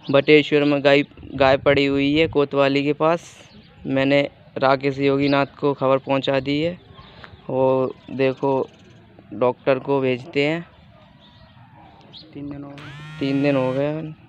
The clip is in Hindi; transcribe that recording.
बटेश्वर में गाय पड़ी हुई है कोतवाली के पास। मैंने राकेश योगीनाथ को खबर पहुंचा दी है। वो देखो डॉक्टर को भेजते हैं। 3 दिन हो गए।